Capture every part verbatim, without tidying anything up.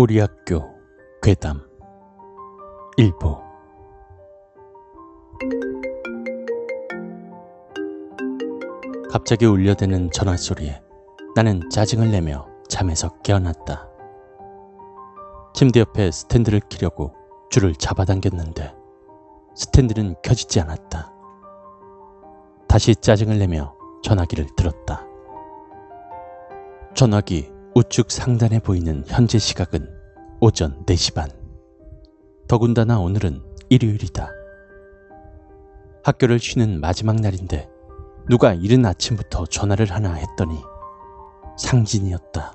우리 학교 괴담 일부. 갑자기 울려대는 전화소리에 나는 짜증을 내며 잠에서 깨어났다. 침대 옆에 스탠드를 켜려고 줄을 잡아당겼는데 스탠드는 켜지지 않았다. 다시 짜증을 내며 전화기를 들었다. 전화기 우측 상단에 보이는 현재 시각은 오전 네 시 반. 더군다나 오늘은 일요일이다. 학교를 쉬는 마지막 날인데 누가 이른 아침부터 전화를 하나 했더니 상진이었다.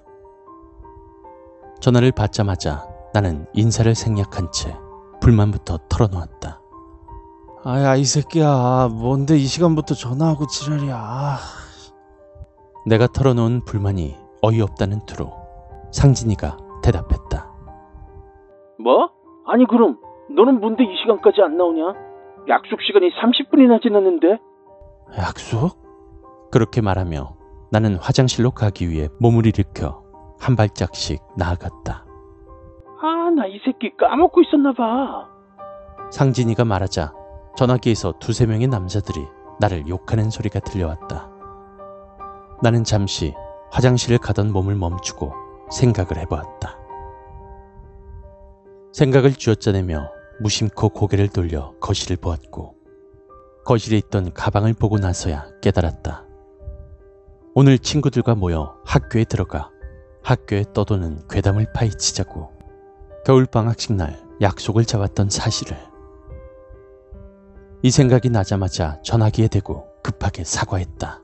전화를 받자마자 나는 인사를 생략한 채 불만부터 털어놓았다. 아야, 이 새끼야, 뭔데 이 시간부터 전화하고 지랄이야. 내가 털어놓은 불만이 어이없다는 투로 상진이가 대답했다. 뭐? 아니 그럼 너는 뭔데 이 시간까지 안 나오냐? 약속 시간이 삼십 분이나 지났는데. 약속? 그렇게 말하며 나는 화장실로 가기 위해 몸을 일으켜 한 발짝씩 나아갔다. 아, 나 이 새끼 까먹고 있었나 봐. 상진이가 말하자 전화기에서 두세 명의 남자들이 나를 욕하는 소리가 들려왔다. 나는 잠시 화장실을 가던 몸을 멈추고 생각을 해보았다. 생각을 쥐어짜내며 무심코 고개를 돌려 거실을 보았고 거실에 있던 가방을 보고 나서야 깨달았다. 오늘 친구들과 모여 학교에 들어가 학교에 떠도는 괴담을 파헤치자고 겨울방학식 날 약속을 잡았던 사실을. 이 생각이 나자마자 전화기에 대고 급하게 사과했다.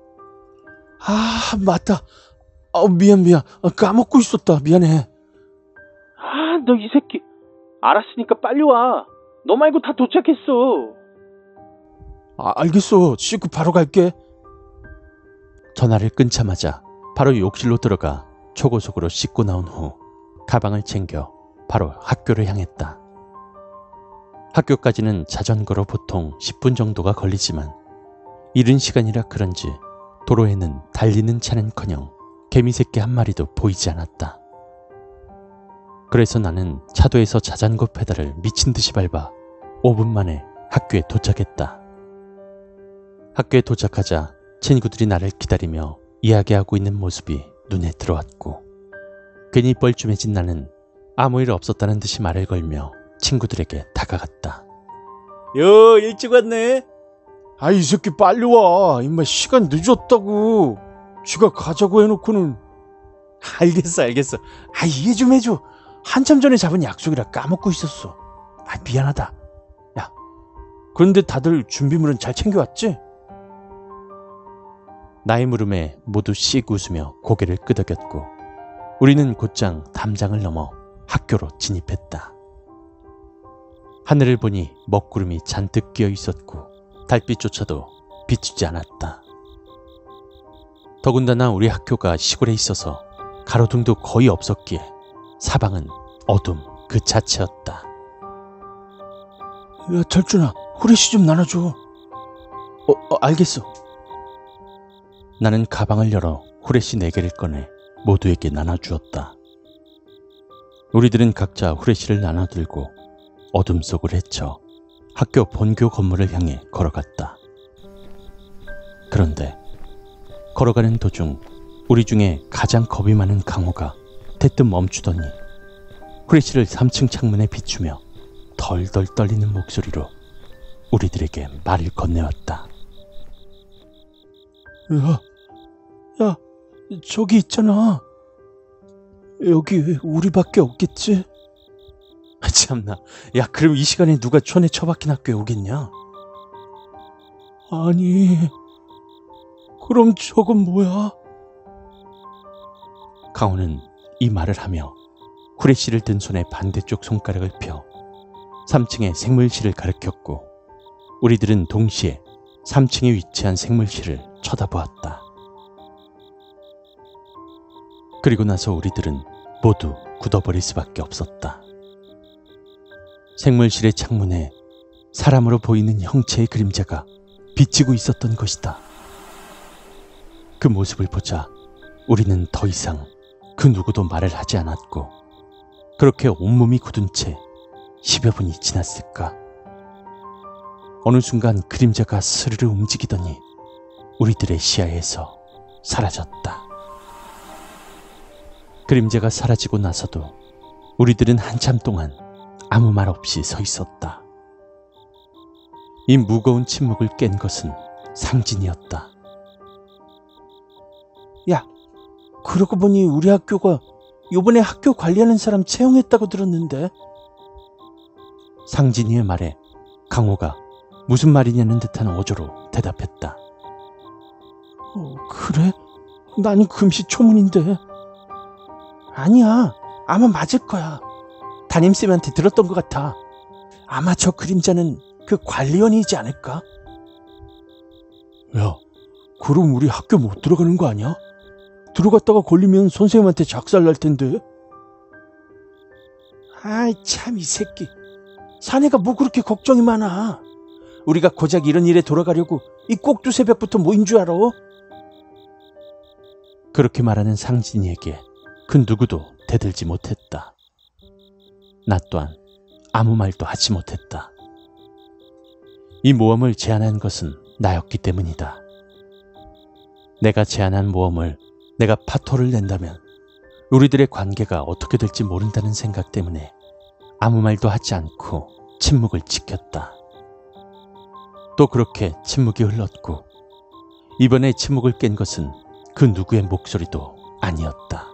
아, 맞다. 어, 미안 미안. 아, 까먹고 있었다. 미안해. 아, 너 이 새끼. 알았으니까 빨리 와. 너 말고 다 도착했어. 아, 알겠어. 씻고 바로 갈게. 전화를 끊자마자 바로 욕실로 들어가 초고속으로 씻고 나온 후 가방을 챙겨 바로 학교를 향했다. 학교까지는 자전거로 보통 십 분 정도가 걸리지만 이른 시간이라 그런지 도로에는 달리는 차는커녕 개미새끼 한 마리도 보이지 않았다. 그래서 나는 차도에서 자전거 페달을 미친 듯이 밟아 오 분 만에 학교에 도착했다. 학교에 도착하자 친구들이 나를 기다리며 이야기하고 있는 모습이 눈에 들어왔고 괜히 뻘쭘해진 나는 아무 일 없었다는 듯이 말을 걸며 친구들에게 다가갔다. 여, 일찍 왔네. 아, 이 새끼 빨리 와. 임마 시간 늦었다고. 쥐가 가자고 해놓고는. 알겠어 알겠어. 아, 이해 좀 해줘. 한참 전에 잡은 약속이라 까먹고 있었어. 아, 미안하다. 야, 그런데 다들 준비물은 잘 챙겨왔지? 나의 물음에 모두 씩 웃으며 고개를 끄덕였고 우리는 곧장 담장을 넘어 학교로 진입했다. 하늘을 보니 먹구름이 잔뜩 끼어 있었고 달빛조차도 비추지 않았다. 더군다나 우리 학교가 시골에 있어서 가로등도 거의 없었기에 사방은 어둠 그 자체였다. 야, 철준아, 후레쉬 좀 나눠줘. 어, 어, 알겠어. 나는 가방을 열어 후레쉬 네 개를 꺼내 모두에게 나눠주었다. 우리들은 각자 후레쉬를 나눠들고 어둠 속을 헤쳐 학교 본교 건물을 향해 걸어갔다. 그런데 걸어가는 도중 우리 중에 가장 겁이 많은 강호가 대뜸 멈추더니 후레쉬를 삼 층 창문에 비추며 덜덜 떨리는 목소리로 우리들에게 말을 건네왔다. 야, 야, 저기 있잖아. 여기 우리밖에 없겠지? 참나, 야, 그럼 이 시간에 누가 촌에 처박힌 학교에 오겠냐? 아니, 그럼 저건 뭐야? 강호는 이 말을 하며 후레쉬를 든 손에 반대쪽 손가락을 펴 삼 층의 생물실을 가리켰고 우리들은 동시에 삼 층에 위치한 생물실을 쳐다보았다. 그리고 나서 우리들은 모두 굳어버릴 수밖에 없었다. 생물실의 창문에 사람으로 보이는 형체의 그림자가 비치고 있었던 것이다. 그 모습을 보자 우리는 더 이상 그 누구도 말을 하지 않았고 그렇게 온몸이 굳은 채 십여 분이 지났을까. 어느 순간 그림자가 스르르 움직이더니 우리들의 시야에서 사라졌다. 그림자가 사라지고 나서도 우리들은 한참 동안 아무 말 없이 서 있었다. 이 무거운 침묵을 깬 것은 상진이었다. 야, 그러고 보니 우리 학교가 요번에 학교 관리하는 사람 채용했다고 들었는데. 상진이의 말에 강호가 무슨 말이냐는 듯한 어조로 대답했다. 어, 그래? 난 금시초문인데. 아니야, 아마 맞을 거야. 담임쌤한테 들었던 것 같아. 아마 저 그림자는 그 관리원이지 않을까? 야, 그럼 우리 학교 못 들어가는 거 아니야? 들어갔다가 걸리면 선생님한테 작살 날 텐데. 아이 참, 이 새끼. 사내가 뭐 그렇게 걱정이 많아. 우리가 고작 이런 일에 돌아가려고 이 꼭두 새벽부터 모인 줄 알아? 그렇게 말하는 상진이에게 그 누구도 대들지 못했다. 나 또한 아무 말도 하지 못했다. 이 모험을 제안한 것은 나였기 때문이다. 내가 제안한 모험을 내가 파토를 낸다면 우리들의 관계가 어떻게 될지 모른다는 생각 때문에 아무 말도 하지 않고 침묵을 지켰다. 또 그렇게 침묵이 흘렀고 이번에 침묵을 깬 것은 그 누구의 목소리도 아니었다.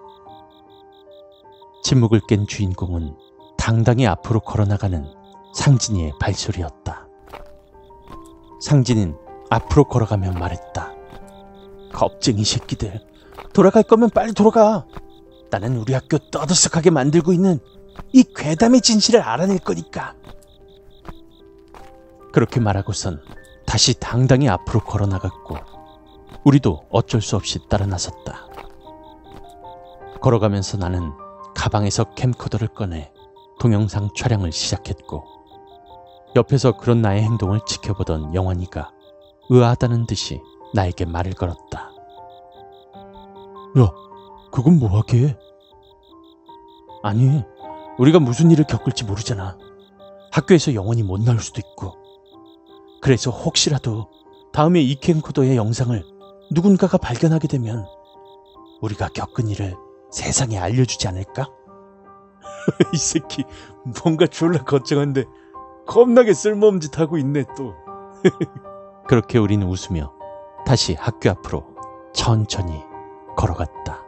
침묵을 깬 주인공은 당당히 앞으로 걸어나가는 상진이의 발소리였다. 상진은 앞으로 걸어가며 말했다. 겁쟁이 새끼들, 돌아갈 거면 빨리 돌아가. 나는 우리 학교 떠들썩하게 만들고 있는 이 괴담의 진실을 알아낼 거니까. 그렇게 말하고선 다시 당당히 앞으로 걸어나갔고 우리도 어쩔 수 없이 따라 나섰다. 걸어가면서 나는 가방에서 캠코더를 꺼내 동영상 촬영을 시작했고 옆에서 그런 나의 행동을 지켜보던 영환이가 의아하다는 듯이 나에게 말을 걸었다. 야, 그건 뭐하게? 아니, 우리가 무슨 일을 겪을지 모르잖아. 학교에서 영원히 못 나올 수도 있고. 그래서 혹시라도 다음에 이 캠코더의 영상을 누군가가 발견하게 되면 우리가 겪은 일을 세상에 알려주지 않을까? 이 새끼 뭔가 졸라 걱정한데 겁나게 쓸모없는 짓 하고 있네 또. 그렇게 우리는 웃으며 다시 학교 앞으로 천천히 걸어갔다.